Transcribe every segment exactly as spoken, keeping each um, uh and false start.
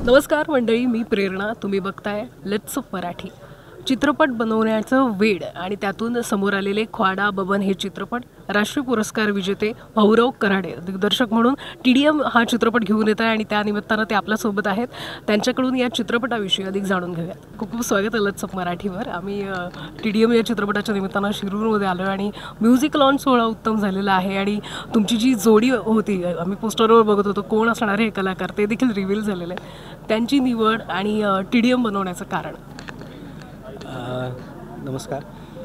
नमस्कार मंडळी, मी प्रेरणा. तुम्ही बघताय लेट्स मराठी. चित्रपट बनवण्याचं वेड आणि त्यातून समोर आलेले ख्वाडा बबन हे चित्रपट राष्ट्रीय पुरस्कार विजेते भाऊराव कराडे दिग्दर्शक म्हणून टी डी एम हा चित्रपट घेऊन येत आहे आणि त्या निमित्तानं ते आपल्यासोबत आहेत. त्यांच्याकडून या चित्रपटाविषयी अधिक जाणून घेऊयात. खूप खूप स्वागत आहे लेट्स मराठीवर. आम्ही टी डी एम या चित्रपटाच्या निमित्तानं शिरूरमध्ये आलो आणि म्युझिक लॉन्च सोहळा उत्तम झालेला आहे आणि तुमची जी जोडी होती, आम्ही पोस्टरवर बघत होतो कोण असणार हे कलाकार, ते देखील रिव्हील झालेले आहे. त्यांची निवड आणि टी डी एम बनवण्याचं कारण. नमस्कार.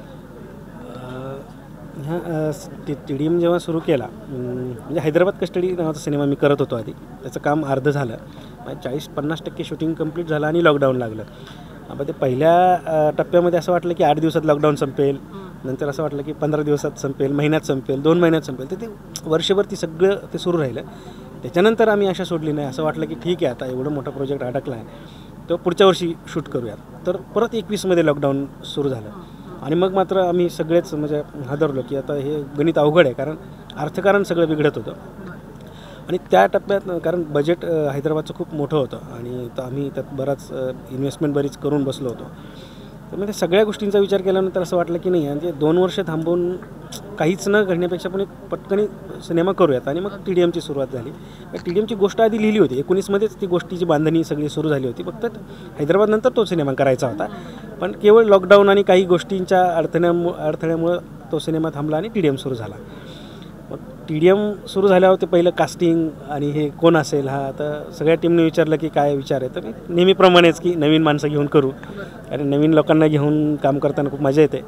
ह्या टी टी डी एम जेव्हा सुरू केला, म्हणजे हैदराबाद कस्टडी नावाचा सिनेमा मी करत होतो आधी. त्याचं काम अर्धं झालं, चाळीस पन्नास टक्के शूटिंग कंप्लीट झालं आणि लॉकडाऊन लागलं. आपण ते पहिल्या टप्प्यामध्ये असं वाटलं की आठ दिवसात लॉकडाऊन संपेल, नंतर असं वाटलं की पंधरा दिवसात संपेल, महिन्यात संपेल, दोन महिन्यात संपेल. तर ते वर्षभर ती सगळं ते सुरू राहिलं. त्याच्यानंतर आम्ही आशा सोडली नाही. असं वाटलं की ठीक आहे, आता एवढं मोठा प्रोजेक्ट अडकला आहे, तो पुढच्या वर्षी शूट करूयात. तर परत एकवीसमध्ये लॉकडाऊन सुरू झालं आणि मग मात्र आम्ही सगळेच म्हणजे हादरलो की आता हे गणित अवघड आहे, कारण अर्थकारण सगळं बिघडत होतं. आणि त्या टप्प्यात कारण बजेट हैदराबादचं खूप मोठं होतं आणि तर आम्ही त्यात बराच इन्व्हेस्टमेंट बरीच करून बसलो होतो. तर मग त्या सगळ्या गोष्टींचा विचार केल्यानंतर असं वाटलं की नाही, म्हणजे दोन वर्ष थांबवून काहीच न घडण्यापेक्षा पण एक पटकनी सिनेमा करूयात. आणि मग टी डी एमची सुरुवात झाली. टी डी एमची गोष्ट आधी लिहिली होती, एकोणीसमध्येच ती गोष्टीची बांधणी सगळी सुरू झाली होती. फक्त हैदराबादनंतर तो सिनेमा करायचा होता, पण केवळ लॉकडाऊन आणि काही गोष्टींच्या अडथळ्यामु अडथळ्यामुळं तो सिनेमा थांबला आणि टी डी एम सुरू झाला. मग टी डी एम सुरू झाल्यावर ते पहिलं कास्टिंग आणि हे कोण असेल, हा तर सगळ्या टीमने विचारलं की काय विचार आहे. तर मी नेहमीप्रमाणेच की नवीन माणसं घेऊन करू, कारण नवीन लोकांना घेऊन काम करताना खूप मजा येते.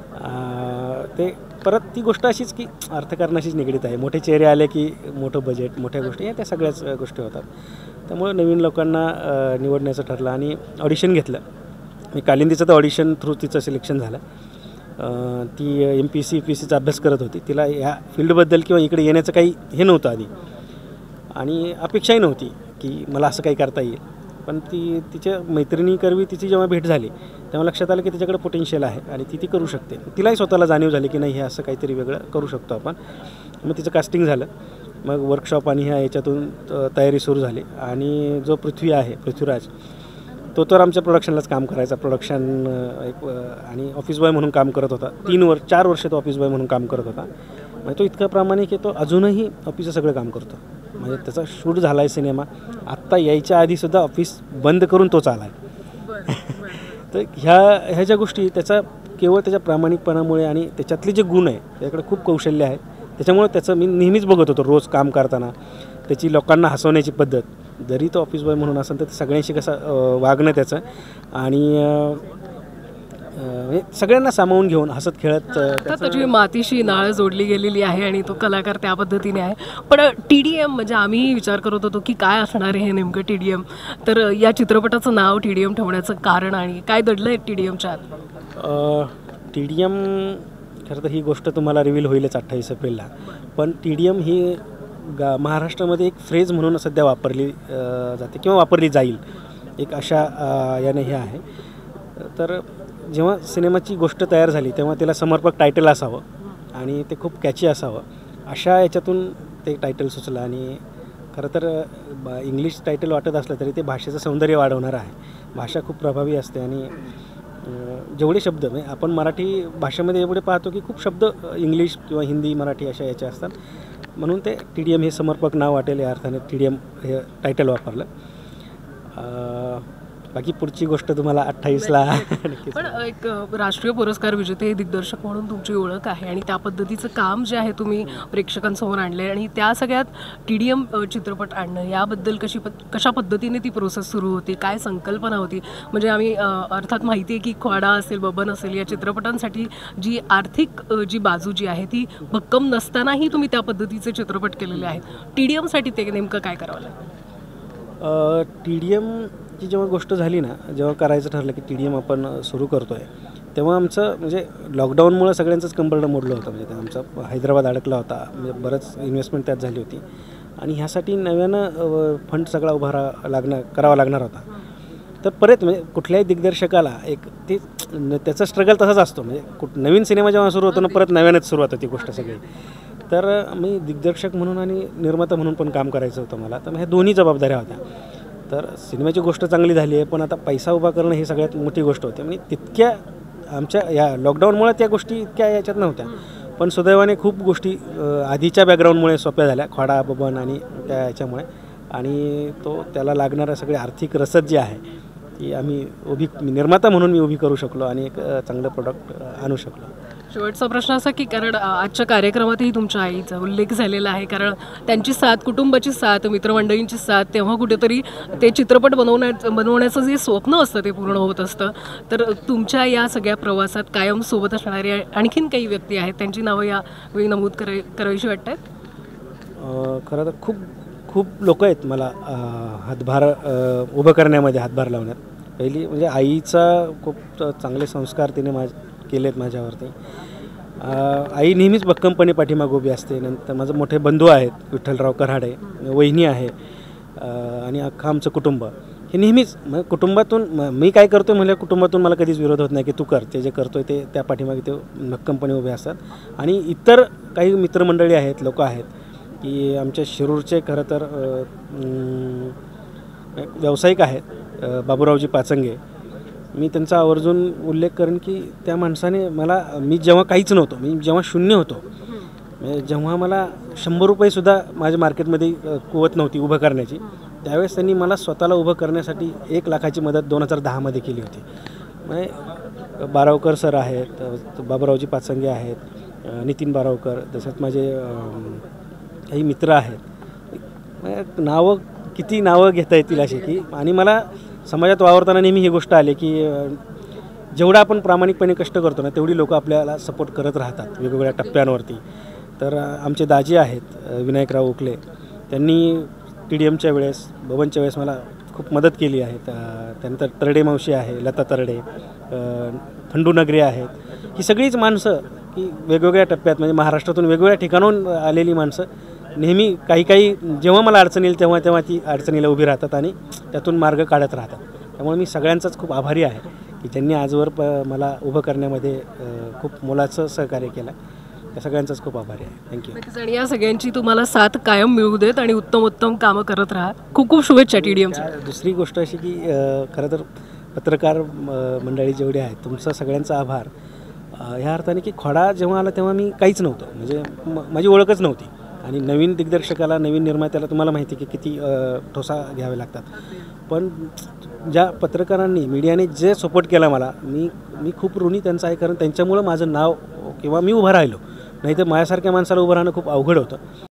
ते परत ती गोष्ट अशीच की अर्थकारणाशीच निगडीत आहे. मोठे चेहरे आले की मोठं बजेट, मोठ्या गोष्टी, या त्या सगळ्याच गोष्टी होतात. त्यामुळे नवीन लोकांना निवडण्याचं ठरलं आणि ऑडिशन घेतलं. मी कालिंदीचं तर ऑडिशन थ्रू तिचं सिलेक्शन झालं. ती एम पी सी पी सीचा अभ्यास करत होती. तिला ह्या फील्डबद्दल किंवा इकडे येण्याचं काही हे नव्हतं आधी आणि अपेक्षाही नव्हती की मला असं काही करता येईल. पण ती तिच्या मैत्रिणीकरवी तिची जेव्हा भेट झाली तेव्हा लक्षात आलं की तिच्याकडे पोटेन्शियल आहे आणि ती ती करू शकते. तिलाही स्वतःला जाणीव झाली की नाही, हे असं काहीतरी वेगळं करू शकतो आपण. मग तिचं कास्टिंग झालं. मग वर्कशॉप आणि ह्या याच्यातून तयारी सुरू झाली. आणि जो पृथ्वी आहे, पृथ्वीराज, तो तर आमच्या प्रोडक्शनलाच काम करायचा. प्रोडक्शन एक आणि ऑफिस बॉय म्हणून काम करत होता. तीन वर्ष चार वर्ष तो ऑफिस बॉय म्हणून काम करत होता. म्हणजे तो इतका प्रामाणिक आहे, तो अजूनही ऑफिसचं सगळं काम करतो. म्हणजे त्याचा शूट झाला आहे सिनेमा, आत्ता यायच्या आधीसुद्धा ऑफिस बंद करून तो चाला आहे. तर ह्या ह्या ज्या गोष्टी त्याचा केवळ त्याच्या प्रामाणिकपणामुळे आणि त्याच्यातले जे गुण आहे, त्याच्याकडे खूप कौशल्य आहेत. त्याच्यामुळे त्याचं मी नेहमीच बघत होतो रोज काम करताना. त्याची लोकांना हसवण्याची पद्धत, जरी तो ऑफिस बॉय म्हणून असेल तर सगळ्यांशी कसं वागणं त्याचं, आणि सगळ्यांना सामावून घेऊन हसत खेळत. त्याची मातीशी नाळ जोडली गेलेली आहे आणि तो कलाकार त्या पद्धतीने आहे. पण टी डी एम म्हणजे आम्ही विचार करत होतो की काय असणार आहे हे नेमकं टी डी एम. तर या चित्रपटाचं नाव टी डी एम ठेवण्याचं कारण आणि काय दडलं आहे टी डी एमच्या आत. टी डी एम खरं तर ही गोष्ट तुम्हाला रिव्हील होईलच अठ्ठावीस एप्रिलला. पण टी डी एम ही गा महाराष्ट्रामध्ये एक फ्रेज म्हणून सध्या वापरली जाते किंवा वापरली जाईल, एक अशा याने हे आहे. तर जेव्हा सिनेमाची गोष्ट तयार झाली तेव्हा त्याला समर्पक टायटल असावं आणि ते खूप कॅची असावं, अशा याच्यातून ते टायटल सुचलं. आणि खरं तर इंग्लिश टायटल वाटत असलं तरी ते भाषेचं सौंदर्य वाढवणारं आहे. भाषा खूप प्रभावी असते आणि जेवढे शब्द म्हणजे आपण मराठी भाषेमध्ये एवढे पाहतो की खूप शब्द इंग्लिश किंवा हिंदी मराठी अशा याचे असतात, म्हणून ते टी डी एम हे समर्पक नाव वाटेल या अर्थाने टी डी एम हे टायटल वापरलं. बाकी पुढची गोष्ट तुम्हाला अठ्ठावीसला. पण एक राष्ट्रीय पुरस्कार विजेते हे दिग्दर्शक म्हणून तुमची ओळख आहे आणि त्या पद्धतीचं काम जे आहे तुम्ही प्रेक्षकांसमोर आणले आणि त्या सगळ्यात टी डी एम चित्रपट आणणं याबद्दल कशी पद कशा पद्धतीने ती प्रोसेस सुरू होती, काय संकल्पना होती. म्हणजे आम्ही अर्थात माहिती आहे की ख्वाडा असेल, बबन असेल, या चित्रपटांसाठी जी आर्थिक जी बाजू जी आहे ती भक्कम नसतानाही तुम्ही त्या पद्धतीचे चित्रपट केलेले आहेत. टी डी एमसाठी ते नेमकं काय करावं लागतं. टी डी एम ची जेव्हा गोष्ट झाली ना, जेव्हा करायचं ठरलं की टी डी एम आपण सुरू करतो आहे, तेव्हा आमचं म्हणजे लॉकडाऊनमुळं सगळ्यांचंच कंबरडं मोडलं होतं. म्हणजे आमचा हैदराबाद अडकला होता, म्हणजे बरंच इन्व्हेस्टमेंट त्यात झाली होती आणि ह्यासाठी नव्यानं फंड सगळा उभारा लागणार करावा लागणार होता. तर परत म्हणजे कुठल्याही दिग्दर्शकाला एक ते त्याचा स्ट्रगल तसाच असतो. म्हणजे कुठ नवीन सिनेमा जेव्हा सुरू होतो ना, परत नव्यानंच सुरुवात होती गोष्ट सगळी. तर मी दिग्दर्शक म्हणून आणि निर्माता म्हणून पण काम करायचं होतं मला. तर ह्या दोन्ही जबाबदाऱ्या होत्या. तर सिनेमाची गोष्ट चांगली झाली आहे, पण आता पैसा उभा करणं ही सगळ्यात मोठी गोष्ट होती. म्हणजे तितक्या आमच्या या लॉकडाऊनमुळे त्या गोष्टी इतक्या याच्यात नव्हत्या, पण सुदैवाने खूप गोष्टी आधीच्या बॅकग्राऊंडमुळे सोप्या झाल्या, ख्वाडा बबन आणि त्या याच्यामुळे. आणि तो त्याला लागणारं सगळे आर्थिक रसद जी आहे ती आम्ही उभी निर्माता म्हणून मी उभी करू शकलो आणि एक चांगलं प्रोडक्ट आणू शकलो. शेवटचा प्रश्न असा की कारण आजच्या कार्यक्रमातही तुमच्या आईचा उल्लेख झालेला आहे, कारण त्यांची साथ, कुटुंबाची साथ, मित्रमंडळींची साथ, तेव्हा कुठेतरी ते चित्रपट बनवण्या बनवण्याचं जे स्वप्न असतं ते पूर्ण होत असतं. तर तुमच्या या सगळ्या प्रवासात कायम सोबत असणारे आणखीन काही व्यक्ती आहेत, त्यांची नावं यावेळी नमूद करावी करावीशी वाटतात? खरं तर खूप खूप लोक आहेत मला हातभार उभं करण्यामध्ये, हातभार लावण्यात. पहिली म्हणजे आईचा खूप चांगले संस्कार तिने माझ केलेत माझ्यावरती. आई नेहमीच भक्कमपणे पाठीमागे उभी असते. नंतर माझे मोठे बंधू आहेत, विठ्ठलराव कराडे, वहिनी आहे आणि अख्खं आमचं कुटुंब हे नेहमीच मग कुटुंबातून मी काय करतो आहे म्हणजे कुटुंबातून मला कधीच विरोध होत नाही की तू कर, ते जे करतो आहे ते त्या पाठीमागे ते भक्कमपणे उभे असतात. आणि इतर काही मित्रमंडळी आहेत, लोक आहेत की आमच्या शिरूरचे खरं तर व्यावसायिक आहेत, बाबूरावजी पाचंगे. मी त्यांचा आवर्जून उल्लेख करेन की त्या माणसाने मला, मी जेव्हा काहीच नव्हतो, मी जेव्हा शून्य होतो, जेव्हा मला शंभर रुपयेसुद्धा माझ्या मार्केटमध्ये कुवत नव्हती उभं करण्याची, त्यावेळेस त्यांनी मला स्वतःला उभं करण्यासाठी एक लाखाची मदत दोन हजार दहामध्ये केली होती. म्हणजे बारावकर सर आहेत, बाबूरावजी पाचंगे आहेत, नितीन बारावकर, तसंच माझे काही मित्र आहेत. नावं किती नावं घेता येतील अशी की. आणि मला समाजात वावरताना नेहमी ही गोष्ट आली की जेवढा आपण प्रामाणिकपणे कष्ट करतो ना, तेवढी लोक आपल्याला सपोर्ट करत राहतात वेगवेगळ्या टप्प्यांवरती. तर आमचे दाजी आहेत विनायकराव उकले, त्यांनी टी डी एमच्या वेळेस, बबनच्या वेळेस मला खूप मदत केली आहे. त्यानंतर तरडे मावशी आहे, लता तरडे, खंडू नगरे आहेत. ही सगळीच माणसं की वेगवेगळ्या टप्प्यात, म्हणजे महाराष्ट्रातून वेगवेगळ्या ठिकाणाहून आलेली माणसं नेहमी काही काही जेव्हा मला अडचण येईल तेव्हा तेव्हा ती अडचणीला उभी राहतात आणि त्यातून मार्ग काढत राहतात. त्यामुळे मी सगळ्यांचाच खूप आभारी आहे की ज्यांनी आजवर प मला उभं करण्यामध्ये खूप मोलाचं सहकार्य केलं. त्या सगळ्यांचाच खूप आभारी आहे. थँक्यू. आणि या सगळ्यांची तुम्हाला साथ कायम मिळू देत आणि उत्तम उत्तम कामं करत राहा. खूप खूप शुभेच्छा टी डी एमच्या. दुसरी गोष्ट अशी की खरं तर पत्रकार मंडळी जेवढे आहेत, तुमचा सगळ्यांचा आभार. ह्या अर्थाने की ख्वाडा जेव्हा आला तेव्हा मी काहीच नव्हतं, म्हणजे माझी ओळखच नव्हती. आणि नवीन दिग्दर्शकाला, नवीन निर्मात्याला तुम्हाला माहिती आहे की किती ठोसा घ्यावे लागतात. पण ज्या पत्रकारांनी, मीडियाने जे सपोर्ट केला मला, मी मी खूप ऋणी त्यांचं आहे. कारण त्यांच्यामुळं माझं नाव किंवा मी उभं राहिलो, नाही तर माझ्यासारख्या माणसाला उभं राहणं खूप अवघड होतं.